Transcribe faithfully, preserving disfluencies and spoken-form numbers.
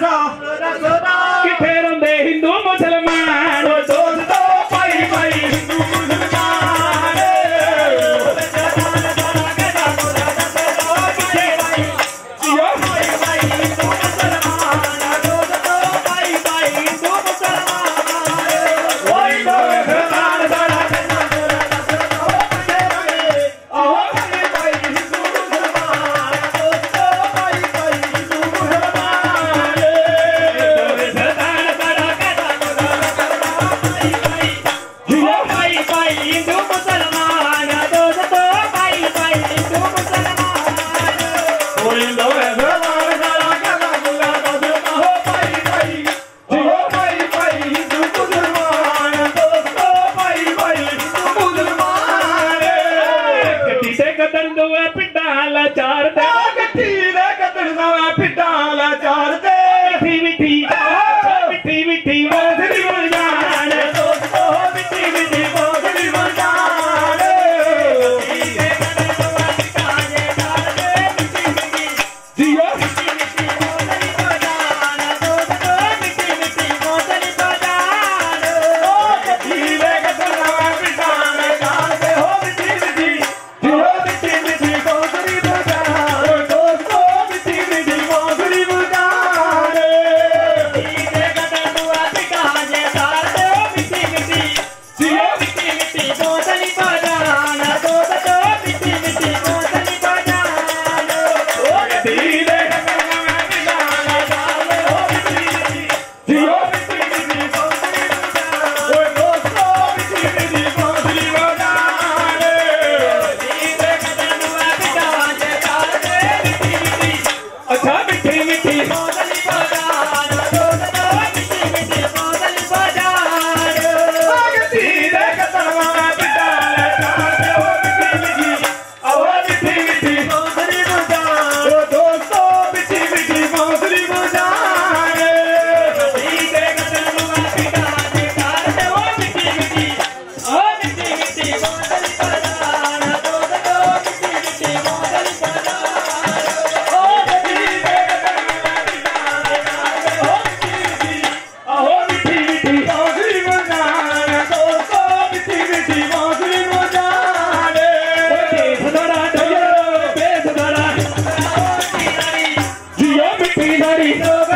दसा किथे रोंदे हिंदू मुसलमान दोस्तों भाई भाई हिंदू मुसलमान चार दे गट्ठी दे कतड़ना पिटाला चार दे मिठी मिठी मिठी मिठी मोगली बजान दोस्तों मिठी मिठी मोगली बजान जियो मिठी मिठी मोगली बजान दोस्तों मिठी मिठी मोगली बजान ओ गट्ठी दे कतड़ना पिटाला चार दे हो मिठी मिठी जियो मिठी मिठी मोगली मिठी